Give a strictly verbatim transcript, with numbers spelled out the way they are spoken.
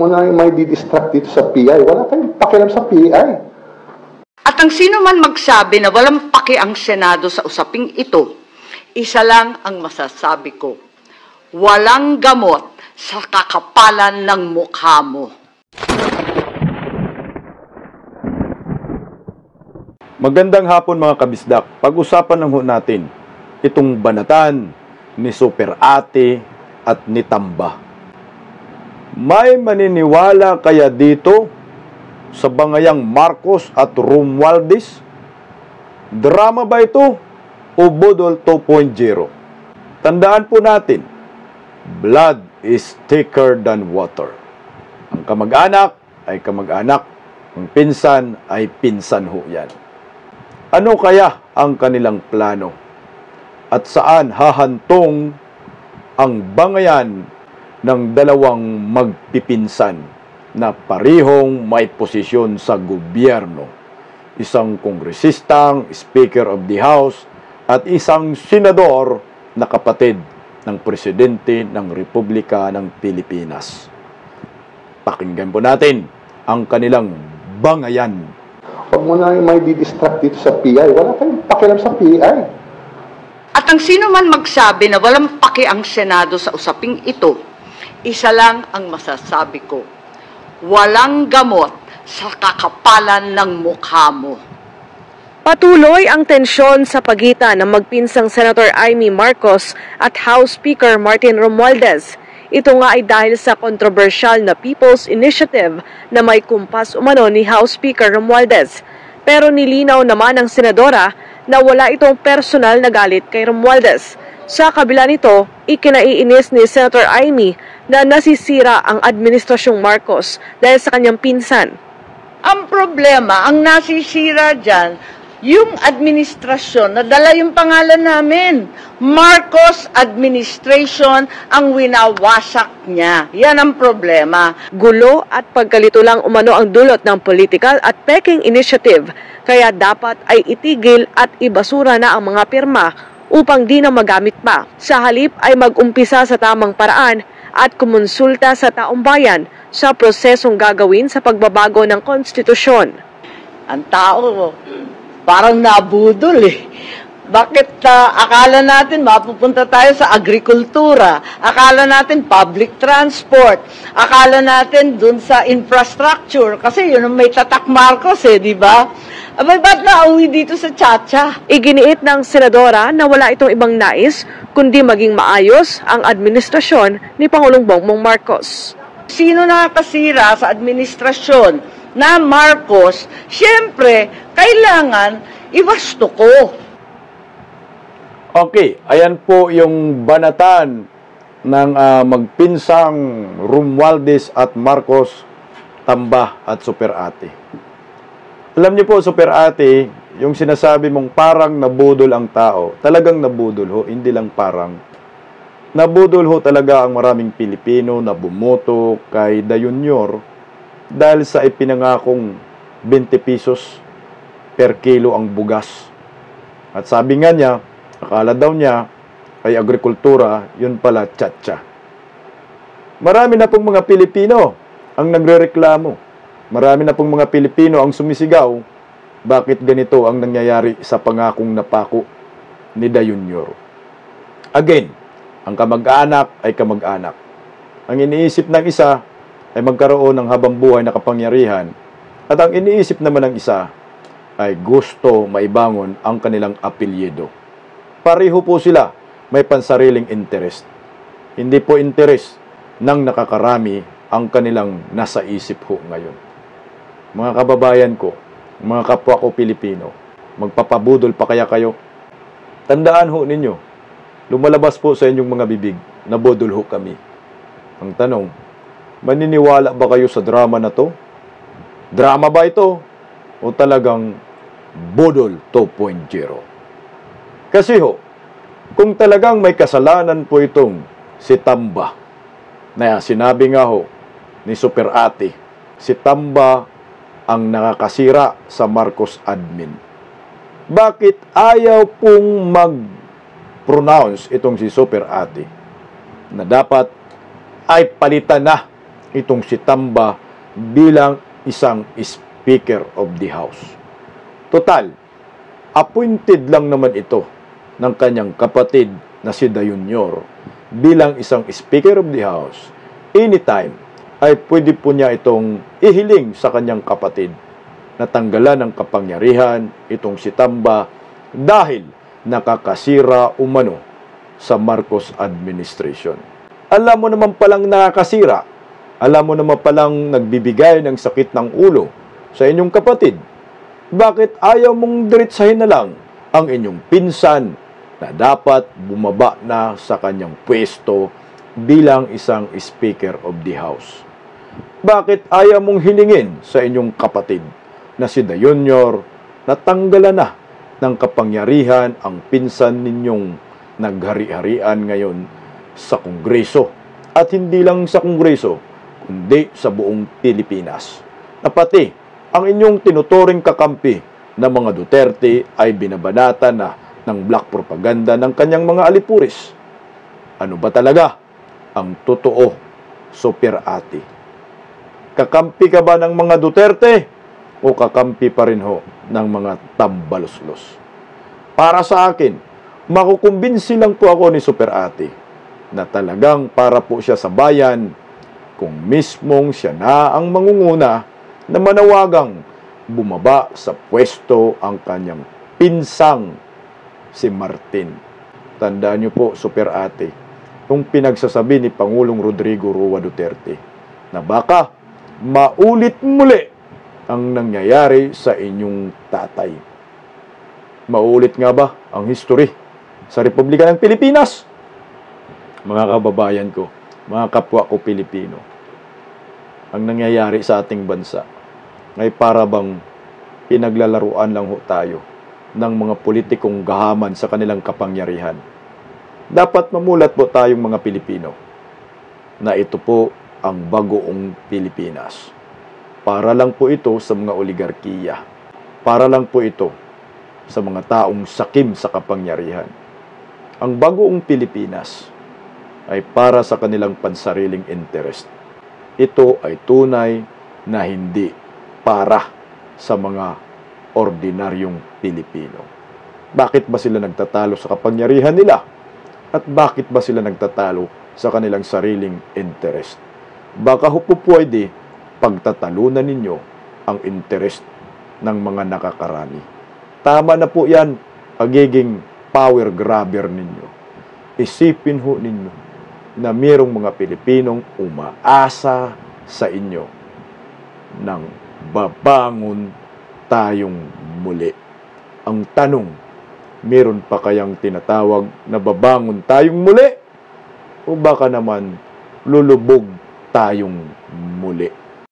mo na may didistract dito sa P I. Wala tayong pakialam sa P I. At ang sino man magsabi na walang paki ang Senado sa usaping ito, isa lang ang masasabi ko, walang gamot sa kakapalan ng mukha mo. Magandang hapon mga kabisdak. Pag-usapan lang ho natin itong banatan ni Super Ate at ni Tamba. May maniniwala kaya dito sa bangayang Marcos at Romualdez? Drama ba ito o budol two point oh? Tandaan po natin, blood is thicker than water. Ang kamag-anak ay kamag-anak, ang pinsan ay pinsan ho yan. Ano kaya ang kanilang plano? At saan hahantong ang bangayan ng dalawang magpipinsan na parihong may posisyon sa gobyerno? Isang kongresistang Speaker of the House at isang senador na kapatid ng Presidente ng Republika ng Pilipinas. Pakinggan po natin ang kanilang bangayan. Huwag mo na may didistract dito sa P I. Wala tayong pakialam sa P I. At ang sino man magsabi na walang paki ang Senado sa usaping ito, isa lang ang masasabi ko, walang gamot sa kakapalan ng mukha mo. Patuloy ang tensyon sa pagitan ng magpinsang Senator Amy Marcos at House Speaker Martin Romualdez. Ito nga ay dahil sa kontrobersyal na People's Initiative na may kumpas umano ni House Speaker Romualdez. Pero nilinaw naman ng senadora na wala itong personal na galit kay Romualdez. Sa kabila nito, ikinaiinis ni Senator Amy na nasisira ang administrasyong Marcos dahil sa kanyang pinsan. Ang problema, ang nasisira dyan, yung administrasyon, nadala yung pangalan namin. Marcos Administration ang winawasak niya. Yan ang problema. Gulo at pagkalito lang umano ang dulot ng political at peking initiative, kaya dapat ay itigil at ibasura na ang mga pirma upang di na magamit pa. Sa halip ay mag-umpisa sa tamang paraan at kumonsulta sa taong bayan sa prosesong gagawin sa pagbabago ng konstitusyon. Ang tao, parang nabudol eh. Bakit uh, akala natin mapupunta tayo sa agrikultura, akala natin public transport, akala natin dun sa infrastructure, kasi yun ang may tatak Marcos eh, di ba? Abay, ba't nauwi dito sa Chacha? Iginiit ng senadora na wala itong ibang nais, kundi maging maayos ang administrasyon ni Pangulong Bongbong Marcos. Sino nakakasira sa administrasyon na Marcos? Siyempre, kailangan iwasto ko. Okay, ayan po yung banatan ng uh, magpinsang Romualdez at Marcos, Tamba at Super Ate. Alam niyo po, Super Ate, yung sinasabi mong parang nabudol ang tao, talagang nabudol ho, hindi lang parang. Nabudol ho talaga ang maraming Pilipino na bumoto kay Dayunyor dahil sa ipinangakong twenty pesos per kilo ang bugas. At sabi nga niya, akala daw niya ay agrikultura, yun pala tsa-tsa. Marami na pong mga Pilipino ang nagrereklamo. Marami na pong mga Pilipino ang sumisigaw, bakit ganito ang nangyayari sa pangakong napako ni Dayunyor. Again, ang kamag-anak ay kamag-anak. Ang iniisip ng isa ay magkaroon ng habang buhay na kapangyarihan, at ang iniisip naman ng isa ay gusto maibangon ang kanilang apelyido. Pareho po sila may pansariling interest. Hindi po interest ng nakakarami ang kanilang nasa isip ho ngayon. Mga kababayan ko, mga kapwa ko Pilipino, magpapabudol pa kaya kayo? Tandaan ho ninyo, lumalabas po sa inyong mga bibig na budol ho kami. Ang tanong, maniniwala ba kayo sa drama na to? Drama ba ito? O talagang budol two point oh? Kasi ho, kung talagang may kasalanan po itong si Tamba, na sinabi nga ho ni Super Ate, si Tamba ang nakakasira sa Marcos admin. Bakit ayaw pong mag-pronounce itong si Super Ate na dapat ay palitan na itong si Tamba bilang isang Speaker of the House. Total, appointed lang naman ito ng kanyang kapatid na si Da Junior bilang isang Speaker of the House. Anytime ay pwede po niya itong ihiling sa kanyang kapatid na tanggalan ng kapangyarihan itong si Tamba dahil nakakasira umano sa Marcos administration. Alam mo naman palang nakakasira, alam mo naman palang nagbibigay ng sakit ng ulo sa inyong kapatid. Bakit ayaw mong diretsahin na lang ang inyong pinsan na dapat bumaba na sa kanyang pwesto bilang isang Speaker of the House? Bakit ayaw mong hilingin sa inyong kapatid na si Da Junior na tanggalan na ng kapangyarihan ang pinsan ninyong naghari-harian ngayon sa Kongreso, at hindi lang sa Kongreso kundi sa buong Pilipinas, na pati ang inyong tinuturing kakampi na mga Duterte ay binabanata na ng black propaganda ng kanyang mga alipuris. Ano ba talaga ang totoo, Super Ate? Kakampi ka ba ng mga Duterte o kakampi pa rin ho ng mga tambaluslos? Para sa akin, makukumbinsi lang po ako ni Super Ate na talagang para po siya sa bayan kung mismong siya na ang mangunguna na manawagang bumaba sa pwesto ang kanyang pinsang si Martin. Tandaan niyo po, Super Ate, yung pinagsasabi ni Pangulong Rodrigo Roa Duterte na baka maulit muli ang nangyayari sa inyong tatay. Maulit nga ba ang history sa Republika ng Pilipinas? Mga kababayan ko, mga kapwa ko Pilipino, ang nangyayari sa ating bansa ay para bang pinaglalaruan lang ho tayo ng mga politikong gahaman sa kanilang kapangyarihan. Dapat mamulat po tayong mga Pilipino na ito po ang bagoong Pilipinas. Para lang po ito sa mga oligarkiya. Para lang po ito sa mga taong sakim sa kapangyarihan. Ang bagoong Pilipinas ay para sa kanilang pansariling interest. Ito ay tunay na hindi para sa mga ordinaryong Pilipino. Bakit ba sila nagtatalo sa kapangyarihan nila? At bakit ba sila nagtatalo sa kanilang sariling interest? Baka ho po pwede pagtatalunan ninyo ang interest ng mga nakakarami. Tama na po yan, pagiging power grabber ninyo. Isipin ho ninyo na mayroong mga Pilipinong umaasa sa inyo nang babangon tayong muli. Ang tanong, meron pa kayang tinatawag na babangon tayong muli? O baka naman lulubog tayong muli?